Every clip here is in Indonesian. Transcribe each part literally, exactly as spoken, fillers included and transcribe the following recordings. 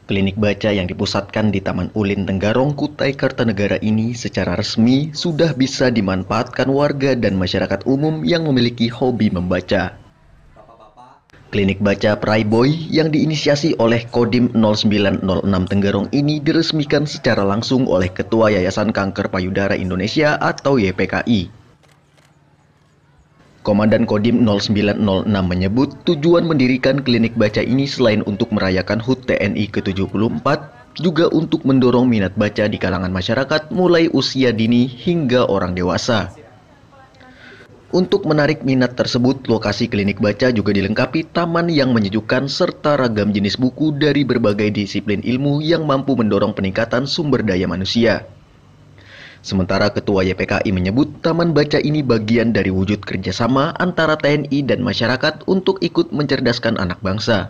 Klinik baca yang dipusatkan di Taman Ulin Tenggarong, Kutai Kartanegara ini secara resmi sudah bisa dimanfaatkan warga dan masyarakat umum yang memiliki hobi membaca. Klinik baca Prayboy yang diinisiasi oleh Kodim nol sembilan nol enam Tenggarong ini diresmikan secara langsung oleh Ketua Yayasan Kanker Payudara Indonesia atau Y P K I. Komandan Kodim nol sembilan nol enam menyebut tujuan mendirikan klinik baca ini selain untuk merayakan H U T T N I ke tujuh puluh empat, juga untuk mendorong minat baca di kalangan masyarakat mulai usia dini hingga orang dewasa. Untuk menarik minat tersebut, lokasi klinik baca juga dilengkapi taman yang menyejukkan serta ragam jenis buku dari berbagai disiplin ilmu yang mampu mendorong peningkatan sumber daya manusia. Sementara Ketua Y P K I menyebut taman baca ini bagian dari wujud kerjasama antara T N I dan masyarakat untuk ikut mencerdaskan anak bangsa.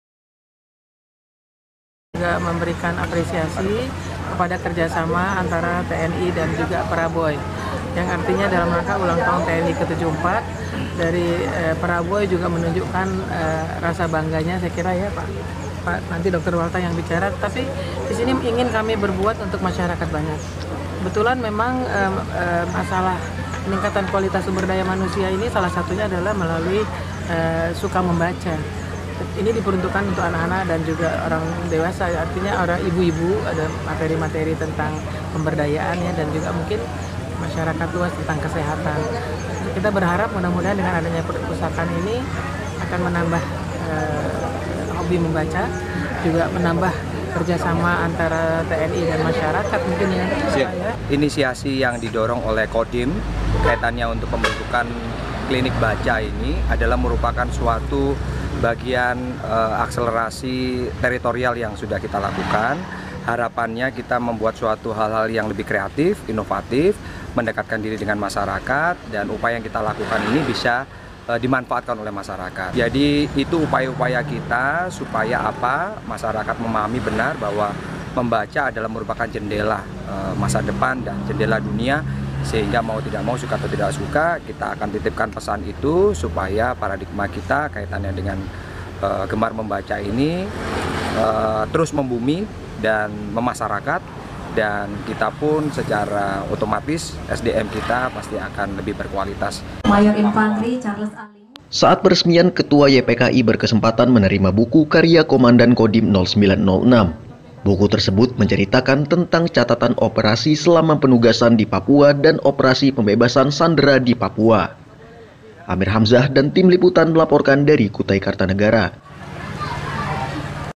Juga memberikan apresiasi kepada kerjasama antara T N I dan juga Prayboy, yang artinya dalam rangka ulang tahun T N I ke tujuh puluh empat, dari eh, Prayboy juga menunjukkan eh, rasa bangganya, saya kira ya Pak. Pak nanti Dokter Walta yang bicara, tapi di sini ingin kami berbuat untuk masyarakat banyak. Kebetulan memang eh, eh, masalah peningkatan kualitas sumber daya manusia ini salah satunya adalah melalui eh, suka membaca. Ini diperuntukkan untuk anak-anak dan juga orang dewasa, artinya orang ibu-ibu, ada materi-materi tentang pemberdayaan ya, dan juga mungkin masyarakat luas tentang kesehatan. Kita berharap mudah-mudahan dengan adanya perpustakaan ini akan menambah eh, hobi membaca, juga menambah kerjasama antara T N I dan masyarakat mungkin ya. Ya. Inisiasi yang didorong oleh Kodim kaitannya untuk pembentukan klinik baca ini adalah merupakan suatu bagian uh, akselerasi teritorial yang sudah kita lakukan. Harapannya kita membuat suatu hal-hal yang lebih kreatif, inovatif, mendekatkan diri dengan masyarakat, dan upaya yang kita lakukan ini bisa uh, dimanfaatkan oleh masyarakat. Jadi itu upaya-upaya kita supaya apa? Masyarakat memahami benar bahwa membaca adalah merupakan jendela uh, masa depan dan jendela dunia, sehingga mau tidak mau, suka atau tidak suka, kita akan titipkan pesan itu supaya paradigma kita kaitannya dengan uh, gemar membaca ini uh, terus membumi dan memasyarakat, dan kita pun secara otomatis S D M kita pasti akan lebih berkualitas. Mayor Infantri Charles Ali. Saat peresmian, Ketua Y P K I berkesempatan menerima buku karya Komandan Kodim nol sembilan nol enam. Buku tersebut menceritakan tentang catatan operasi selama penugasan di Papua dan operasi pembebasan sandera di Papua. Amir Hamzah dan tim liputan melaporkan dari Kutai Kartanegara.